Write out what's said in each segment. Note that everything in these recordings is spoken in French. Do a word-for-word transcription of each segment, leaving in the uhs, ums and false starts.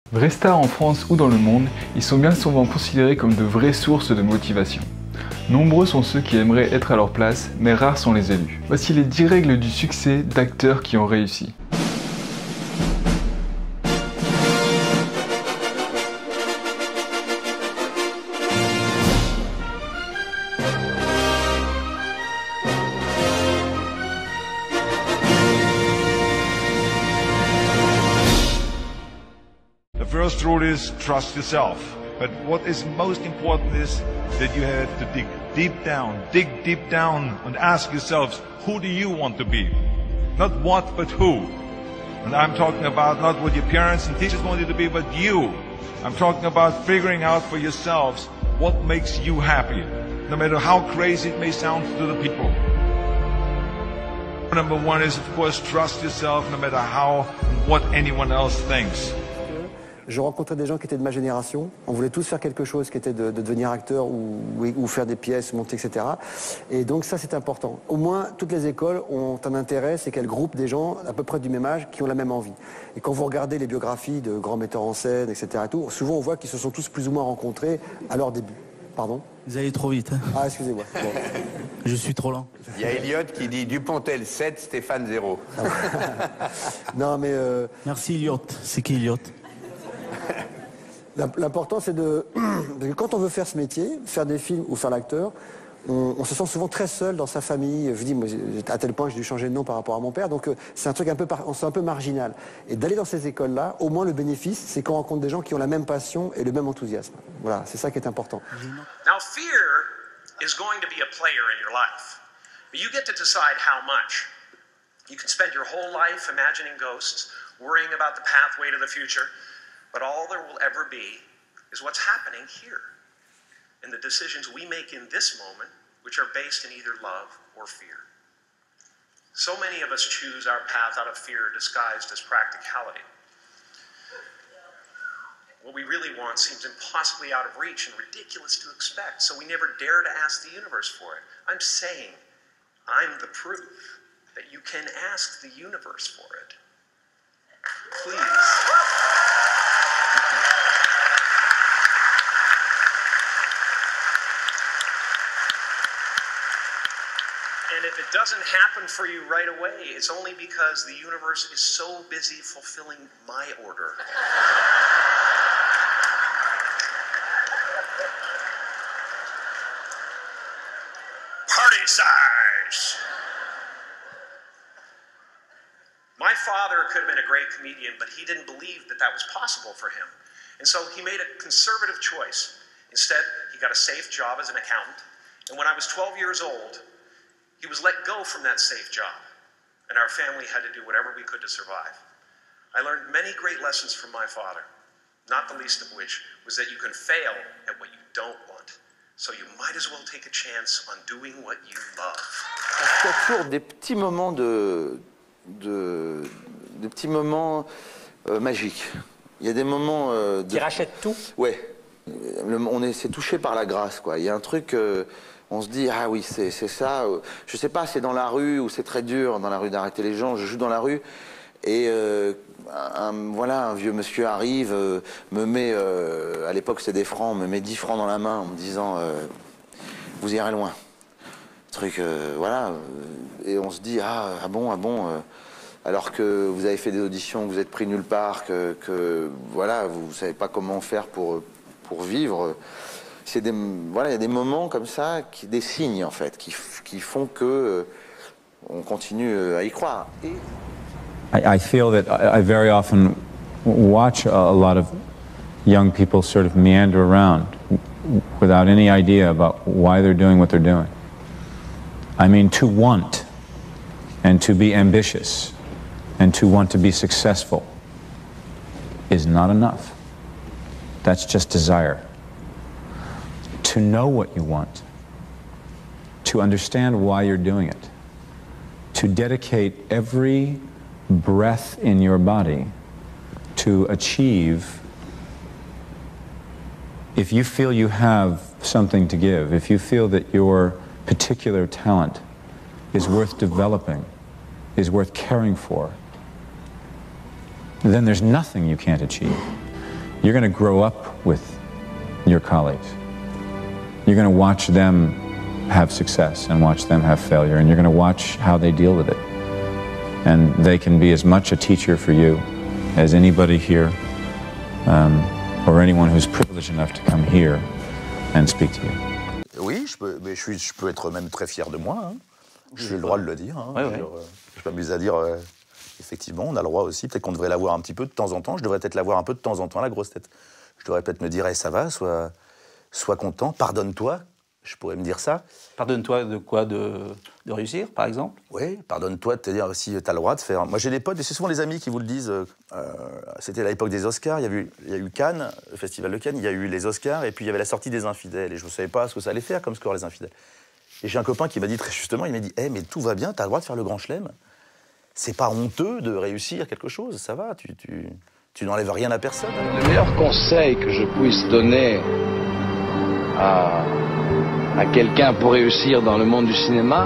Vrais stars en France ou dans le monde, ils sont bien souvent considérés comme de vraies sources de motivation. Nombreux sont ceux qui aimeraient être à leur place, mais rares sont les élus. Voici les dix règles du succès d'acteurs qui ont réussi. The first rule is trust yourself. But what is most important is that you have to dig deep down, dig deep down and ask yourselves, who do you want to be? Not what, but who. And I'm talking about not what your parents and teachers want you to be, but you. I'm talking about figuring out for yourselves what makes you happy, no matter how crazy it may sound to the people. Number one is, of course, trust yourself no matter how and what anyone else thinks. Je rencontrais des gens qui étaient de ma génération. On voulait tous faire quelque chose qui était de, de devenir acteur ou, ou faire des pièces, monter, et cetera. Et donc ça, c'est important. Au moins, toutes les écoles ont un intérêt, c'est qu'elles groupent des gens à peu près du même âge qui ont la même envie. Et quand vous regardez les biographies de grands metteurs en scène, et cetera, tout, souvent on voit qu'ils se sont tous plus ou moins rencontrés à leur début. Pardon ? Vous allez trop vite. Hein. Ah, excusez-moi. Bon. Je suis trop lent. Il y a Elliot qui dit Dupontel sept, Stéphane zéro. Non, mais... Euh... Merci Elliot. C'est qui Elliot ? L'important, c'est de, de... Quand on veut faire ce métier, faire des films ou faire l'acteur, on, on se sent souvent très seul dans sa famille. Je dis, moi, à tel point, j'ai dû changer de nom par rapport à mon père. Donc, c'est un truc un peu, on se sent un peu marginal. Et d'aller dans ces écoles-là, au moins, le bénéfice, c'est qu'on rencontre des gens qui ont la même passion et le même enthousiasme. Voilà, c'est ça qui est important. Now, fear is going to be a player in your life. But you get to decide how much. You can spend your whole life imagining ghosts, worrying about the pathway to the future. But all there will ever be is what's happening here, and the decisions we make in this moment, which are based in either love or fear. So many of us choose our path out of fear disguised as practicality. What we really want seems impossibly out of reach and ridiculous to expect, so we never dare to ask the universe for it. I'm saying I'm the proof that you can ask the universe for it. Please. And if it doesn't happen for you right away, it's only because the universe is so busy fulfilling my order. Party size! My father could have been a great comedian, but he didn't believe that that was possible for him. And so he made a conservative choice. Instead, he got a safe job as an accountant. And when I was twelve years old, he was let go from that safe job, and our family had to do whatever we could to survive. I learned many great lessons from my father, not the least of which was that you can fail at what you don't want, so you might as well take a chance on doing what you love. Il y a toujours des petits moments de, de, de petits moments euh, magiques. Il y a des moments euh, de... Qui rachètent tout. Ouais, Le, on est, c'est touché par la grâce, quoi. Il y a un truc. Euh, On se dit, ah oui, c'est ça. Je sais pas, c'est dans la rue ou c'est très dur dans la rue d'arrêter les gens. Je joue dans la rue et euh, un, voilà, un vieux monsieur arrive, euh, me met, euh, à l'époque c'était des francs, me met dix francs dans la main en me disant, euh, vous irez loin. Truc, euh, voilà. Et on se dit, ah, ah bon, ah bon. Euh, alors que vous avez fait des auditions, que vous êtes pris nulle part, que, que voilà, vous savez pas comment faire pour, pour vivre. C'est des, voilà, il y a des moments comme ça, qui, des signes en fait, qui, qui font que euh, on continue à y croire. Et... I, I feel that I, I very often watch a, a lot of young people sort of meander around without any idea about why they're doing what they're doing. I mean, to want and to be ambitious and to want to be successful is not enough. That's just desire. To know what you want, to understand why you're doing it, to dedicate every breath in your body to achieve. If you feel you have something to give, if you feel that your particular talent is worth developing, is worth caring for, then there's nothing you can't achieve. you're going to grow up with your colleagues. You're going to watch them have success and watch them have failure, and you're going to watch how they deal with it. And they can be as much a teacher for you as anybody here, um, or anyone who's privileged enough to come here and speak to you. Oui, je peux, mais je, suis, je peux être même très fier de moi. Hein. J'ai le droit de le dire. Hein. Ouais, ouais. Je, je m'amuse à dire, euh, effectivement, on a le droit aussi. Peut-être qu'on devrait l'avoir un petit peu de temps en temps. Je devrais peut-être l'avoir un peu de temps en temps, la grosse tête. Je devrais peut-être me dire, hey, ça va, sois, sois content, pardonne-toi. Je pourrais me dire ça. Pardonne-toi de quoi? de, de réussir, par exemple? Oui, pardonne-toi de te dire si tu as le droit de faire. Moi, j'ai des potes, et c'est souvent les amis qui vous le disent. Euh, C'était à l'époque des Oscars, il y, a eu, il y a eu Cannes, le festival de Cannes, il y a eu les Oscars, et puis il y avait la sortie des Infidèles. Et je ne savais pas ce que ça allait faire comme score, les Infidèles. Et j'ai un copain qui m'a dit très justement, il m'a dit hey, « mais tout va bien, tu as le droit de faire le grand chelem. C'est pas honteux de réussir quelque chose, ça va, tu, tu, tu n'enlèves rien à personne. » Le meilleur conseil que je puisse donner à... à quelqu'un pour réussir dans le monde du cinéma,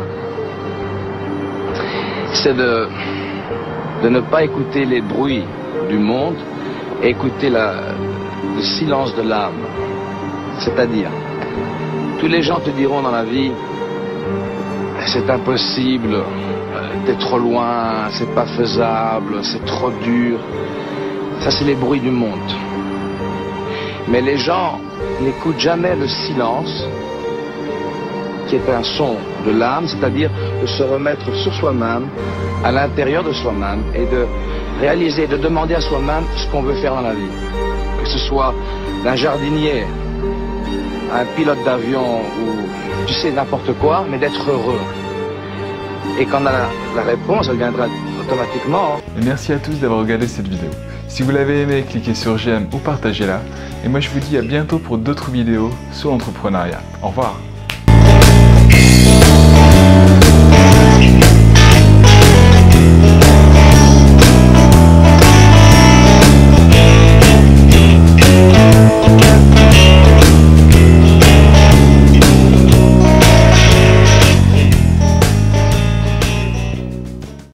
c'est de, de ne pas écouter les bruits du monde, écouter la, le silence de l'âme. C'est-à-dire, tous les gens te diront dans la vie, c'est impossible, t'es trop loin, c'est pas faisable, c'est trop dur. Ça, c'est les bruits du monde. Mais les gens n'écoutent jamais le silence, qui est un son de l'âme, c'est-à-dire de se remettre sur soi-même, à l'intérieur de soi-même, et de réaliser, de demander à soi-même ce qu'on veut faire dans la vie. Que ce soit d'un jardinier, un pilote d'avion, ou tu sais, n'importe quoi, mais d'être heureux. Et quand on a la, la réponse, elle viendra automatiquement. Et merci à tous d'avoir regardé cette vidéo. Si vous l'avez aimé, cliquez sur j'aime ou partagez-la. Et moi je vous dis à bientôt pour d'autres vidéos sur l'entrepreneuriat. Au revoir.